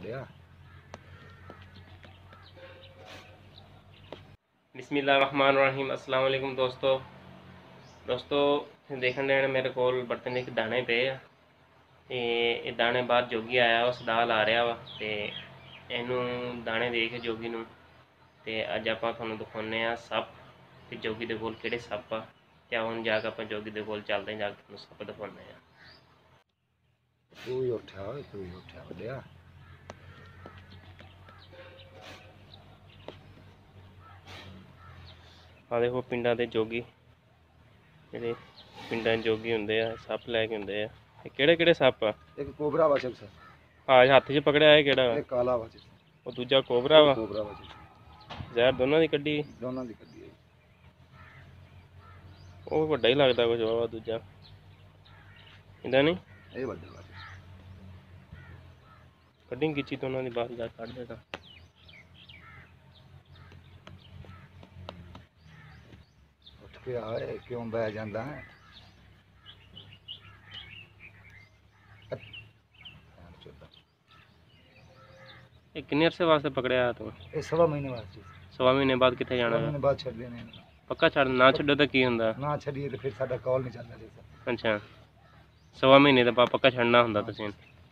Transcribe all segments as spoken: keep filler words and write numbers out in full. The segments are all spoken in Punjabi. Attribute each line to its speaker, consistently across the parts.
Speaker 1: लिया।
Speaker 2: बिस्मिल्लाहिर्रहमानिर्रहीम। अस्सलाम वालेकुम दोस्तों दोस्तों देखने मेरे को बर्तन एक दाने पे ये दाने बाद जोगी आया वा सदाल आ रहा वा ते इनू दाने दे के जोगी नू ते अज आप तुहानू दिखाने आ सप ते जोगी दे कोल किहड़े सप आ ते हुण जाके आप जोगी दे कोल चलते हैं, जाके तुहानू सप दिखाने आ।
Speaker 1: तू ही उठा हो, तू ही उठा हो लिया।
Speaker 2: आ देखो पिंडां दे जोगी ਜਿਹੜੇ ਪਿੰਡਾਂ ਜੋਗੀ ਹੁੰਦੇ ਆ ਸੱਪ ਲੈ ਕੇ ਹੁੰਦੇ ਆ। ਇਹ ਕਿਹੜੇ ਕਿਹੜੇ ਸੱਪ ਆ?
Speaker 1: एक कोबरा वाचक सर,
Speaker 2: ਆ ਹੱਥ 'ਚ ਪਕੜਿਆ ਇਹ ਕਿਹੜਾ ਵਾ?
Speaker 1: एक काला वाचक,
Speaker 2: ਉਹ ਦੂਜਾ ਕੋਬਰਾ ਵਾ।
Speaker 1: कोबरा वाचक
Speaker 2: ਜ਼ਹਿਰ ਦੋਨਾਂ ਦੀ ਕੱਢੀ?
Speaker 1: दोनों दी कड्डी है।
Speaker 2: ਉਹ ਵੱਡਾ ਹੀ ਲੱਗਦਾ ਕੁਝ ਵਾ ਦੂਜਾ, ਇਹਦਾ ਨਹੀਂ
Speaker 1: ये बड़ा वाचक
Speaker 2: ਕੱਢੀ ਗਿੱਚੀ ਤੋਂ ਉਹਨਾਂ ਦੀ ਬਾਹਰ ਜਾ ਕੱਢ ਦੇਣਾ।
Speaker 1: उठ के आए क्यों बह जाता है।
Speaker 2: ਇਹ ਕਿੰਨੇ ਅਰਸੇ ਵਾਸਤੇ ਪਕੜਿਆ ਤੂੰ?
Speaker 1: ये सवा महीने बाद चीज,
Speaker 2: ਸਵਾ ਮਹੀਨੇ ਬਾਅਦ ਕਿੱਥੇ
Speaker 1: सवा
Speaker 2: ਜਾਣਾ?
Speaker 1: महीने बाद छड़ देने
Speaker 2: ਪੱਕਾ ਛੱਡ ਨਾ ਛੱਡੋ ਤਾਂ ਕੀ ਹੁੰਦਾ?
Speaker 1: ना छड़िए तो फिर साडा कॉल नहीं चलना जैसा।
Speaker 2: ਅੱਛਾ ਸਵਾ ਮਹੀਨੇ ਦਾ ਪਾ- ਪੱਕਾ ਛੱਡਣਾ ਹੁੰਦਾ ਤੁਸੀਂ?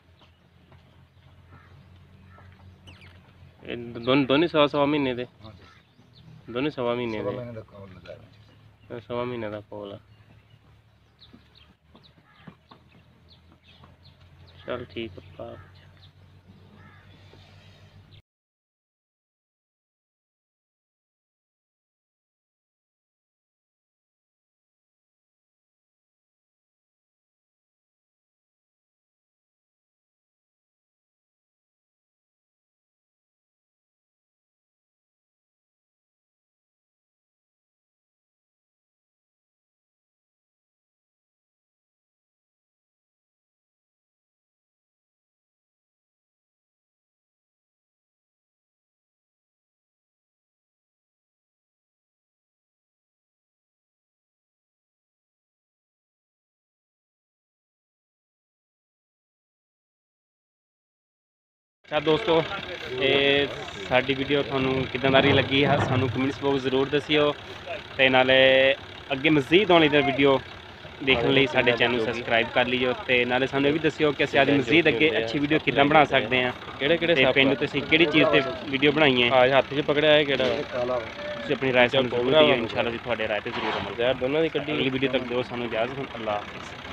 Speaker 2: ਇਹ ਦੋਨ ਦੋਨੇ ਸਵਾ ਸਵਾ ਮਹੀਨੇ ਦੇ?
Speaker 1: हाँ जी,
Speaker 2: ਦੋਨੇ ਸਵਾ ਮਹੀਨੇ
Speaker 1: सवा
Speaker 2: ਦੇ?
Speaker 1: महीने का कॉल लगाया।
Speaker 2: ਸਵਾ ਮਹੀਨੇ ਦਾ ਕੋਲ ਆ। ਚਲ ਠੀਕ ਆ ਭਾ। ਤਾਂ ਦੋਸਤੋ ਇਹ ਸਾਡੀ ਵੀਡੀਓ ਤੁਹਾਨੂੰ ਕਿੱਦਾਂ ਦਾ ਲੱਗੀ ਹੈ ਸਾਨੂੰ ਕਮੈਂਟਸ ਬਾਕਸ ਜ਼ਰੂਰ ਦੱਸਿਓ ਤੇ ਨਾਲੇ ਅੱਗੇ ਮਜ਼ੀਦ ਆਉਣ ਵਾਲੀ ਵੀਡੀਓ ਦੇਖਣ ਲਈ ਸਾਡੇ ਚੈਨਲ ਸਬਸਕ੍ਰਾਈਬ ਕਰ ਲਿਓ ਤੇ ਨਾਲੇ ਸਾਨੂੰ ਇਹ ਵੀ ਦੱਸਿਓ ਕਿ ਅਸੀਂ ਅੱਜ ਮਜ਼ੀਦ ਅੱਗੇ ਅੱਛੀ ਵੀਡੀਓ ਕਿੱਦਾਂ ਬਣਾ ਸਕਦੇ ਹਾਂ, ਕਿਹੜੇ ਕਿਹੜੇ ਸੱਪ ਪਿੰਡ ਤੁਸੀਂ ਕਿਹੜੀ ਚੀਜ਼ ਤੇ ਵੀਡੀਓ ਬਣਾਈ ਹੈ। ਆ ਹੱਥ 'ਚ ਪਕੜਿਆ ਹੈ ਕਿਹੜਾ?
Speaker 1: काला
Speaker 2: ਤੁਸੀਂ ਆਪਣੀ ਰਾਏ ਸਾਨੂੰ ਜ਼ਰੂਰ ਦਿਓ, ਇਨਸ਼ਾਅੱਲਾ ਜੀ ਤੁਹਾਡੇ ਰਾਏ ਤੇ ਜ਼ਰੂਰ ਅਮਲ। ਜ਼ਹਿਰ ਦੋਨਾਂ ਦੀ ਕੱਢੀ। ਅਗਲੀ ਵੀਡੀਓ ਤੱਕ ਦਿਓ ਸਾਨੂੰ ਇਜਾਜ਼ਤ। ਅੱਲਾਹ ਹਾਫਿਜ਼।